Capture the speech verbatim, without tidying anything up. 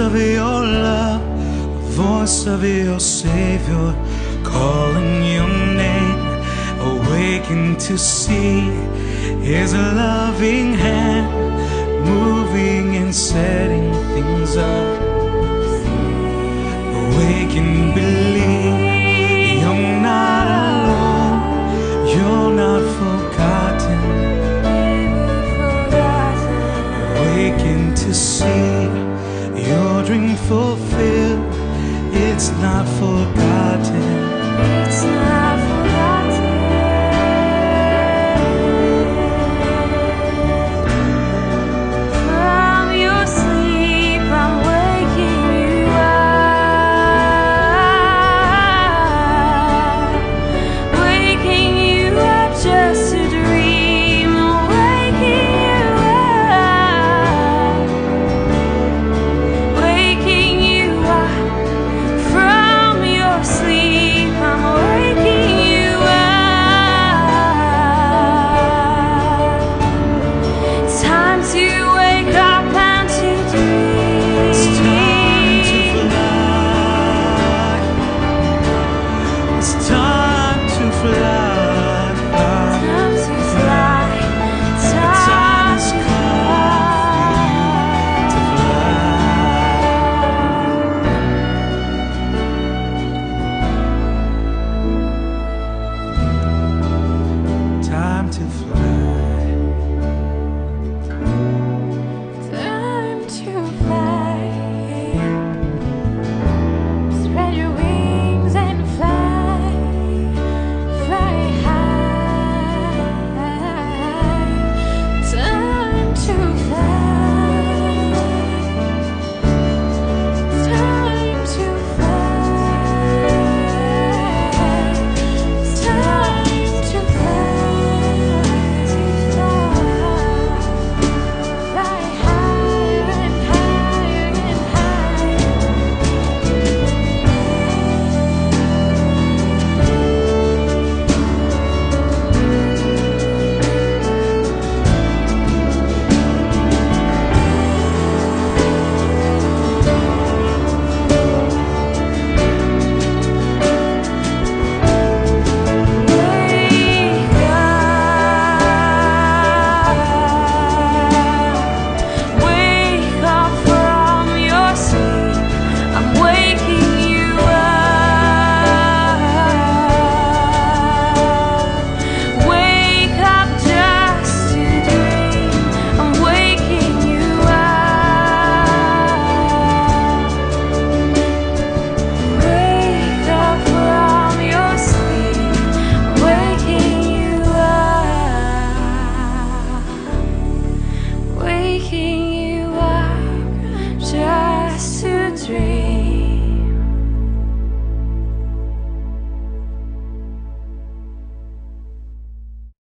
of your love, the voice of your Savior, calling your name. Awaken to see His loving hand, moving and setting things up. Awaken, believe you're not alone, you're not forgotten. Awaken to see your dream fulfilled, it's not forgotten. It's not forgotten. From your sleep, I'm waking you up, waking you up just to dream, waking you up, waking you up. From your sleep, I'm waking you up. It's time to wake up and to dream. It's time to fly. It's time